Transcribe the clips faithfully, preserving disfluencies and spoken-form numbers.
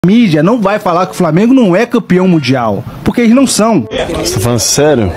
A mídia não vai falar que o Flamengo não é campeão mundial, porque eles não são. Você tá falando sério?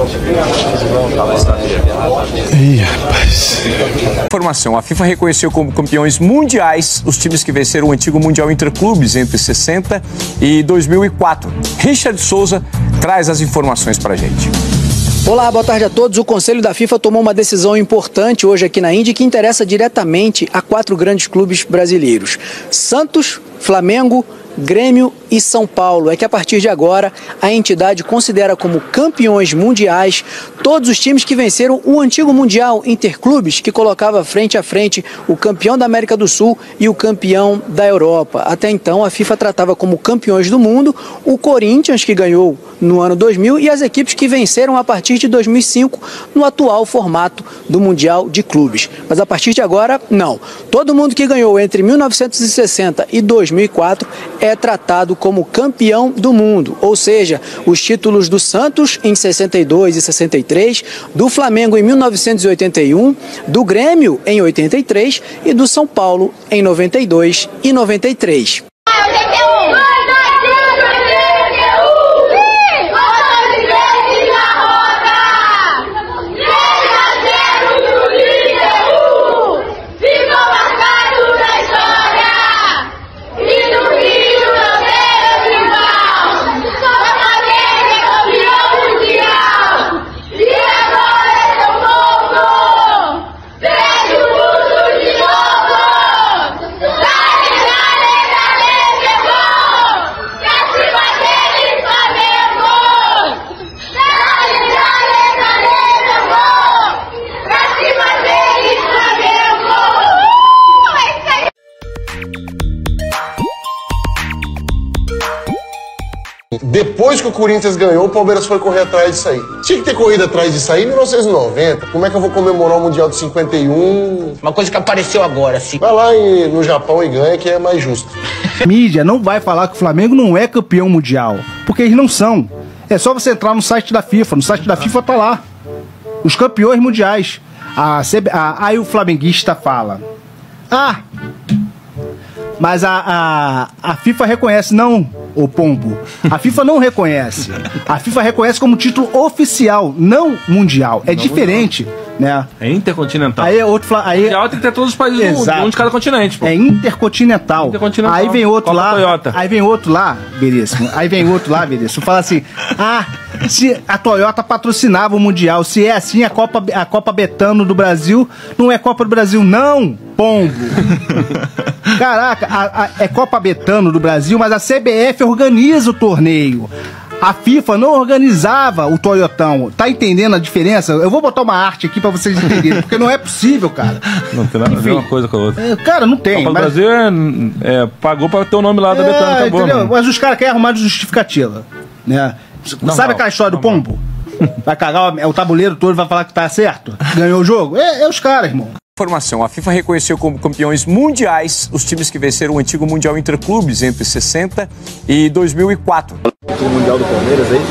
Ih, rapaz. Informação: a FIFA reconheceu como campeões mundiais os times que venceram o antigo Mundial Interclubes entre sessenta e dois mil e quatro. Richard Souza traz as informações pra gente. Olá, boa tarde a todos. O Conselho da FIFA tomou uma decisão importante hoje aqui na Índia que interessa diretamente a quatro grandes clubes brasileiros: Santos, Flamengo, Grêmio e São Paulo. É que a partir de agora a entidade considera como campeões mundiais todos os times que venceram o antigo Mundial Interclubes, que colocava frente a frente o campeão da América do Sul e o campeão da Europa. Até então a FIFA tratava como campeões do mundo o Corinthians, que ganhou no ano dois mil, e as equipes que venceram a partir de dois mil e cinco no atual formato do Mundial de Clubes. Mas a partir de agora, não. Todo mundo que ganhou entre mil novecentos e sessenta e dois mil e quatro é tratado como campeão do mundo, ou seja, os títulos do Santos em sessenta e dois e sessenta e três, do Flamengo em mil novecentos e oitenta e um, do Grêmio em oitenta e três e do São Paulo em noventa e dois e noventa e três. Depois que o Corinthians ganhou, o Palmeiras foi correr atrás disso aí. Tinha que ter corrido atrás disso aí em mil novecentos e noventa. Como é que eu vou comemorar o Mundial de cinquenta e um? Uma coisa que apareceu agora, assim. Vai lá em, no Japão e ganha, que é mais justo. A mídia não vai falar que o Flamengo não é campeão mundial, porque eles não são. É só você entrar no site da FIFA. No site da FIFA tá lá os campeões mundiais. A, a, aí o flamenguista fala: ah, mas a, a, a FIFA reconhece. Não, ô pombo. A FIFA não reconhece. A FIFA reconhece como título oficial, não mundial. É não diferente, mundial. Né? É intercontinental. Aí outro aí mundial tem que ter todos os países do mundo, um de cada continente, pô. É intercontinental. intercontinental. Aí vem outro Copa lá. Toyota. Aí vem outro lá, Veríssimo. Aí vem outro lá, Veríssimo. Fala assim: ah, se a Toyota patrocinava o Mundial, se é assim, a Copa, a Copa Betano do Brasil não é Copa do Brasil, não, pombo. Caraca, a, a, é Copa Betano do Brasil, mas a C B F organiza o torneio. A FIFA não organizava o Toyotão. Tá entendendo a diferença? Eu vou botar uma arte aqui pra vocês entenderem, porque não é possível, cara. Não tem nada a ver uma coisa com a outra. É, cara, não tem. Copa mas... do Brasil é, é, pagou pra ter o nome lá da é, Betano, acabou. Entendeu? Mas os caras querem arrumar de justificativa, né? Normal, sabe aquela história do pombo? Vai cagar o, o tabuleiro todo e vai falar que tá certo? Ganhou o jogo? É, é os caras, irmão. Informação: a FIFA reconheceu como campeões mundiais os times que venceram o antigo Mundial Interclubes entre sessenta e dois mil e quatro. O Mundial do Palmeiras aí?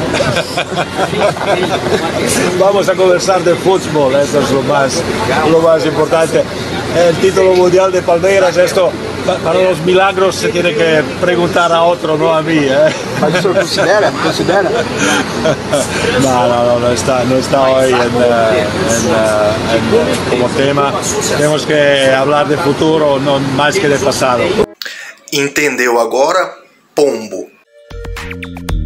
Vamos a conversar de futebol, eso es lo más, lo más importante. El título mundial de Palmeiras, esto para los milagros se tiene que preguntar a otro, no a mí. ¿eh? Mas o senhor considera? Considera? No, no, no, no está, no está hoy en, en, en, como tema. Temos que hablar de futuro, não mais que de passado. Entendeu agora, pombo?